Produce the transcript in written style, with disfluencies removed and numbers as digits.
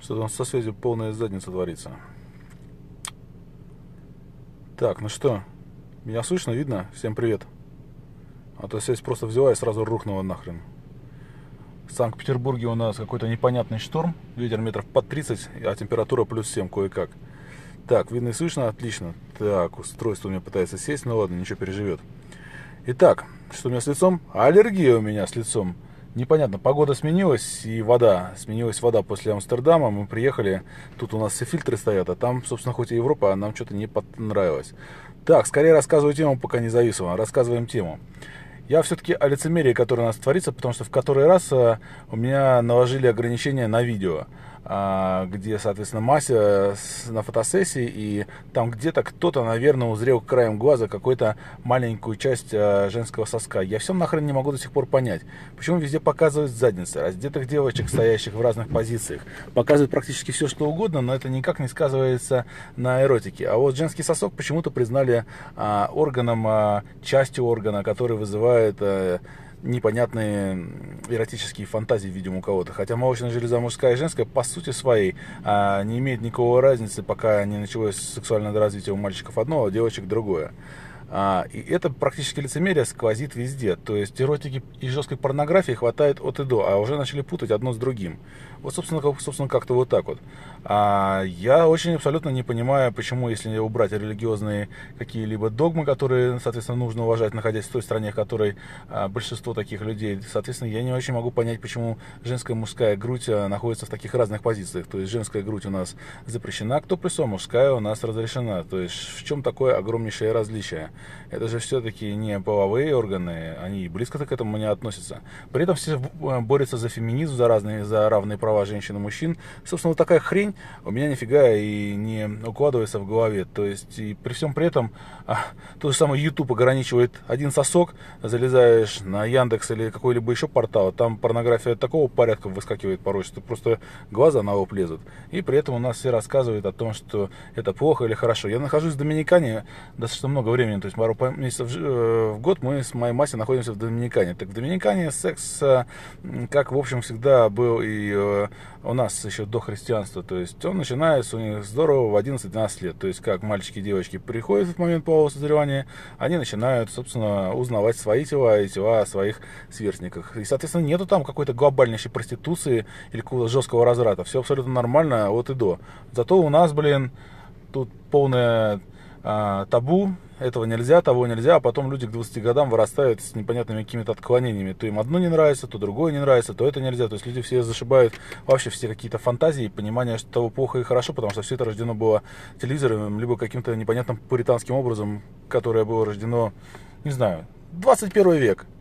Что там со связью полная задница творится. Так, ну что, меня слышно, видно? Всем привет. А то связь просто взяла и сразу рухнула нахрен. В Санкт-Петербурге у нас какой-то непонятный шторм. Ветер метров под 30, а температура плюс 7 кое-как. Так, видно и слышно? Отлично. Так, устройство у меня пытается сесть, ну ладно, ничего, переживет. Итак, что у меня с лицом? Аллергия у меня с лицом. Непонятно, погода сменилась и вода. Сменилась вода после Амстердама. Мы приехали, тут у нас все фильтры стоят, а там, собственно, хоть и Европа, а нам что-то не понравилось. Так, скорее рассказываю тему, пока не зависло. Рассказываем тему. Я все-таки о лицемерии, которое у нас творится, потому что в который раз у меня наложили ограничения на видео, где, соответственно, Мася на фотосессии, и там где-то кто-то, наверное, узрел краем глаза какую-то маленькую часть женского соска. Я все нахрен не могу до сих пор понять, почему везде показывают задницы, раздетых девочек, стоящих в разных позициях. Показывают практически все, что угодно, но это никак не сказывается на эротике. А вот женский сосок почему-то признали органом, частью органа, который вызывает непонятные эротические фантазии, видимо, у кого-то. Хотя молочная железа мужская и женская по сути своей не имеет никакой разницы, пока не началось сексуальное развитие у мальчиков одно, а у девочек другое. И это практически лицемерие сквозит везде. То есть эротики и жесткой порнографии хватает от и до, а уже начали путать одно с другим. Вот, собственно как-то вот так вот. Я очень абсолютно не понимаю, почему, если убрать религиозные какие-либо догмы, которые, соответственно, нужно уважать, находясь в той стране, в которой большинство таких людей, соответственно, я не очень могу понять, почему женская и мужская грудь находится в таких разных позициях. То есть женская грудь у нас запрещена к топлесу, а мужская у нас разрешена. То есть в чем такое огромнейшее различие? Это же все-таки не половые органы, они близко-то к этому не относятся. При этом все борются за феминизм, за равные права женщин и мужчин. Собственно, вот такая хрень у меня нифига и не укладывается в голове. То есть, и при всем при этом, тот же самый YouTube ограничивает один сосок, залезаешь на Яндекс или какой-либо еще портал, там порнография такого порядка выскакивает порой, что просто глаза на лоб лезут. И при этом у нас все рассказывают о том, что это плохо или хорошо. Я нахожусь в Доминикане достаточно много времени, то есть пару месяцев в год мы с моей Масей находимся в Доминикане. Так в Доминикане секс, как в общем всегда был и у нас еще до христианства, то есть он начинается у них здорово в 11-12 лет, то есть как мальчики и девочки приходят в момент полового созревания, они начинают, собственно, узнавать свои тела и тела своих сверстников. И, соответственно, нету там какой-то глобальнейшей проституции или какого-то жесткого разврата, все абсолютно нормально от и до. Зато у нас, тут полное табу, этого нельзя, того нельзя, а потом люди к 20 годам вырастают с непонятными какими-то отклонениями. То им одно не нравится, то другое не нравится, то это нельзя. То есть люди все зашибают вообще все какие-то фантазии, понимание, что того плохо и хорошо, потому что все это рождено было телевизором, либо каким-то непонятным пуританским образом, которое было рождено, не знаю, 21 век.